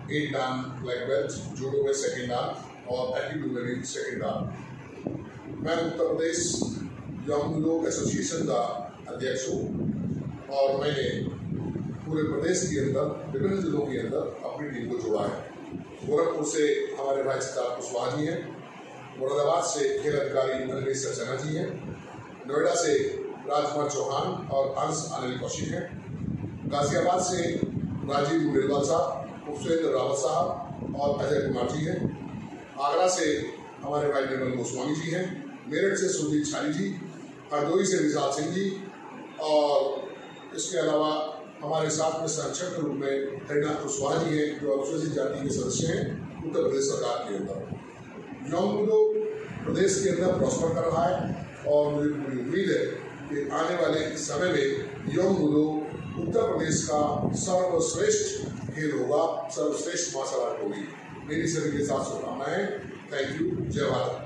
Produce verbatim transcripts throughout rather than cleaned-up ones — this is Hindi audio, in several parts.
Eight dan black belt, judo में सेकेंड डान और एटीट्यूड में भी सेकेंड डान। मैं Uttar Pradesh young judo association का अध्यक्ष हूँ और मैंने पूरे प्रदेश के अंदर विभिन्न जिलों के अंदर अपनी टीम को जोड़ा है। गोरखपुर से हमारे भाई सिद्धार्थ कुशवाहा जी हैं, मुरादाबाद से खेल अधिकारी अनिल सक्सेना जी हैं, नोएडा से राजकुमार चौहान और अंश अनिल कौशिक हैं, गाजियाबाद से राजीव मुंडेलवाल साहब, उपसेंद्र रावत साहब और अजय कुमार जी हैं, आगरा से हमारे भाई निर्मल गोस्वामी जी हैं, मेरठ से सुदीप छारी जी, हरदोई से विशाल सिंह जी और इसके अलावा हमारे साथ में संरक्षक के रूप में हरिनाथ कुशवाहा जी हैं जो अनुसूचित जाति के सदस्य हैं उत्तर प्रदेश सरकार के अंदर। यंग जूडो प्रदेश के अंदर प्रॉस्पर कर रहा है और मुझे पूरी उम्मीद है कि आने वाले समय में यंग जूडो उत्तर प्रदेश का सर्वश्रेष्ठ खेल होगा, सर्वश्रेष्ठ मार्शल आर्ट होगी। मेरी सभी के साथ शुभकामनाएं। Thank you. जय भारत।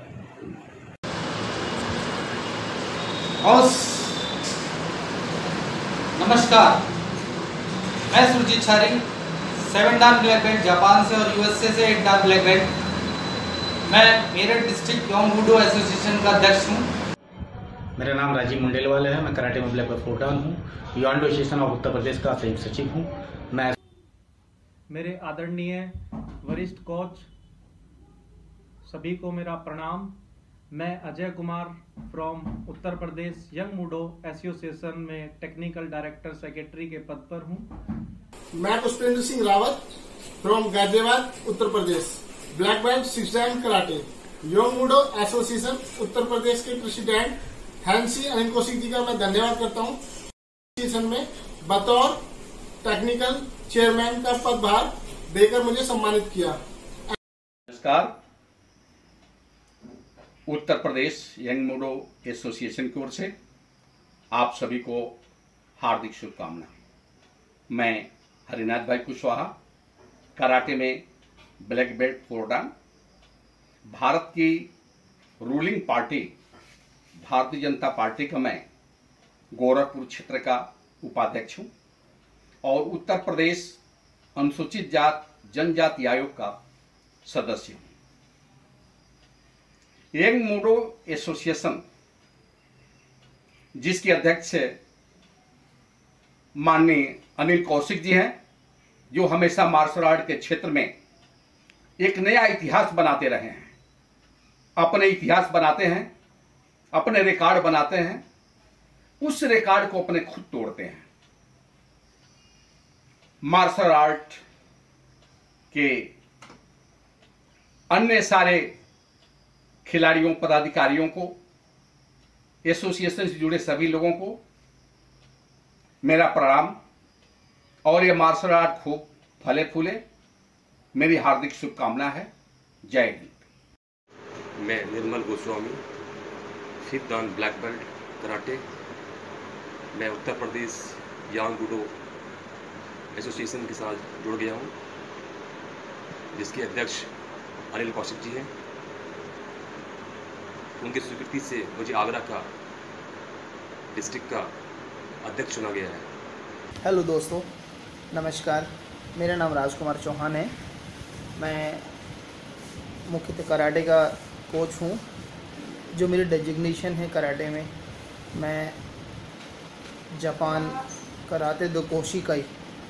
नमस्कार, मैं Surjeet Chhari, seven dan black belt Japan से और यूएसए से एट डान ब्लैक बेल्ट। मैं Meerut district young judo association का अध्यक्ष हूँ। मेरा नाम राजीव मुंडेलवाल है। मैं कराटे में ब्लैक बेल्ट फोर डान हूँ। Young association of Uttar Pradesh का संयुक्त सचिव हूँ। मैं मेरे आदरणीय वरिष्ठ कोच सभी को मेरा प्रणाम। मैं Ajay Kumar from Uttar Pradesh young judo association में टेक्निकल डायरेक्टर सेक्रेटरी के पद पर हूं। मैं Pushpendra Singh Rawat from Ghaziabad Uttar Pradesh, black belt six dan karate, young judo association Uttar Pradesh के प्रेसिडेंट हैंसी अनिल कौशिक जी का मैं धन्यवाद करता हूं। एसोसिएशन में बतौर टेक्निकल चेयरमैन का पदभार देकर मुझे सम्मानित किया। नमस्कार, Uttar Pradesh young judo association की ओर से आप सभी को हार्दिक शुभकामना। मैं हरिनाथ भाई कुशवाहा, कराटे में black belt four dan, Bharat की ruling party Bharatiya Janata party का मैं गोरखपुर क्षेत्र का उपाध्यक्ष हूं और उत्तर प्रदेश अनुसूचित जात जनजाति आयोग का सदस्य हूं। यंग जूडो एसोसिएशन जिसके अध्यक्ष माननीय अनिल कौशिक जी हैं, जो हमेशा मार्शल आर्ट के क्षेत्र में एक नया इतिहास बनाते रहे हैं, अपने इतिहास बनाते हैं, अपने रिकॉर्ड बनाते हैं, उस रिकॉर्ड को अपने खुद तोड़ते हैं। मार्शल आर्ट के अन्य सारे खिलाड़ियों, पदाधिकारियों को, एसोसिएशन से जुड़े सभी लोगों को मेरा प्रणाम और ये मार्शल आर्ट खूब फले फूले, मेरी हार्दिक शुभकामना है। जय हिंद। मैं Nirmal Goswami, fifth dan black belt karate. मैं Uttar Pradesh young judo association के साथ जुड़ गया हूँ, जिसके अध्यक्ष अनिल कौशिक जी हैं। उनकी स्वीकृति से मुझे आगरा का डिस्ट्रिक्ट का अध्यक्ष चुना गया है। हेलो दोस्तों, नमस्कार। मेरा नाम राजकुमार चौहान है। मैं मुख्यतः कराटे का कोच हूँ। जो मेरी डेजिग्नेशन है कराटे में, मैं जापान कराटे दो कोशिकाई,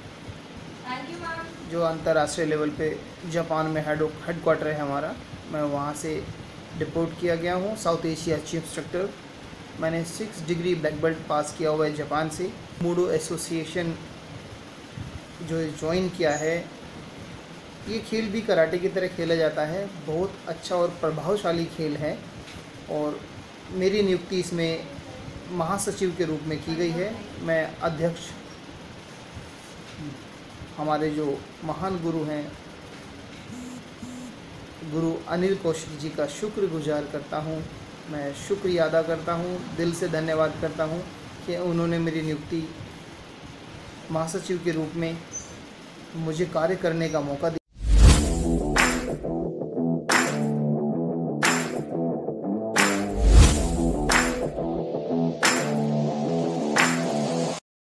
जो अंतर्राष्ट्रीय लेवल पे जापान में हेड हेडक्वार्टर है हमारा, मैं वहाँ से डिपोर्ट किया गया हूँ। South Asia chief instructor. मैंने six degree black belt pass किया हुआ है जापान से। जूडो एसोसिएशन जो ज्वाइन किया है, ये खेल भी कराटे की तरह खेला जाता है। बहुत अच्छा और प्रभावशाली खेल है और मेरी नियुक्ति इसमें महासचिव के रूप में की गई है। मैं अध्यक्ष हमारे जो महान गुरु हैं, गुरु अनिल कौशिक जी का शुक्रगुजार करता हूँ। मैं शुक्रिया अदा करता हूँ, दिल से धन्यवाद करता हूँ कि उन्होंने मेरी नियुक्ति महासचिव के रूप में मुझे कार्य करने का मौका दिया।